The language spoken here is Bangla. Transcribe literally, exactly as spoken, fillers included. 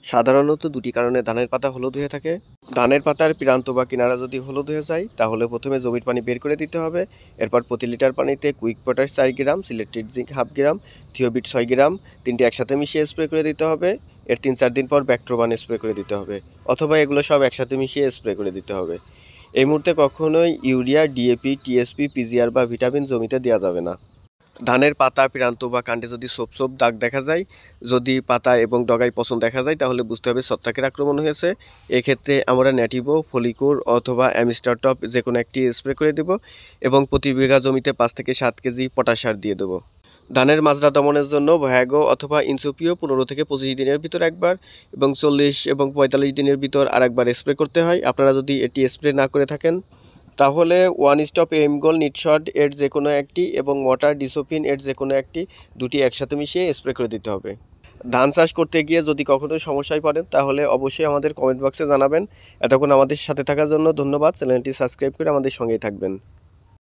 সাধারণত দুটি কারণে ধানের পাতা হলুদ হয়ে থাকে। ধানের পাতার প্রান্ত বা কিনারা যদি হলুদ হয়ে যায় তাহলে প্রথমে জমির পানি বের করে দিতে হবে। এরপর প্রতি লিটার পানিতে কুইক পটাশ চার gram, selected zinc half gram, থিওবিট ছয় গ্রাম তিনটি একসাথে মিশিয়ে স্প্রে করে দিতে হবে। এর তিন চার দিন পর ব্যাকট্রোবান স্প্রে করে দিতে হবে, অথবা এগুলো সব একসাথে মিশিয়ে স্প্রে করে দিতে হবে। এই মুহূর্তে কখনোই ইউরিয়া, ডিএপি, টিএসপি, পিজিআর বা ভিটামিন জমিতে দেওয়া যাবে না। ধানের পাতা, প্রান্ত বা কাণ্ডে যদি ছোপ ছোপ দাগ দেখা যায়, যদি পাতা এবং ডগায় পচন দেখা যায় তাহলে বুঝতে হবে ছত্রাকের আক্রমণ হয়েছে। এক্ষেত্রে আমরা ন্যাটিভো, ফলিকুর অথবা অ্যামিস্টার টপ যে কোনো একটি স্প্রে করে দেব এবং প্রতি বিঘা জমিতে পাঁচ থেকে সাত কেজি পটাশ সার দিয়ে দেবো। ধানের মাজরা দমনের জন্য ভয়াগো অথবা ইনসুপিও পনেরো থেকে পঁচিশ দিনের ভিতর একবার এবং চল্লিশ এবং পঁয়তাল্লিশ দিনের ভিতর আরেকবার স্প্রে করতে হয়। আপনারা যদি এটি স্প্রে না করে থাকেন তাহলে ওয়ান স্টপ এমগোল, নিটশট এর যে কোনো একটি এবং ওয়াটার ডিসোফিন এর যে কোনো একটি দুটি একসাথে মিশিয়ে স্প্রে করে দিতে হবে। ধান চাষ করতে গিয়ে যদি কখনো সমস্যায় পড়েন তাহলে অবশ্যই আমাদের কমেন্ট বক্সে জানাবেন। এতক্ষণ আমাদের সাথে থাকার জন্য ধন্যবাদ। চ্যানেলটি সাবস্ক্রাইব করে আমাদের সঙ্গেই থাকবেন।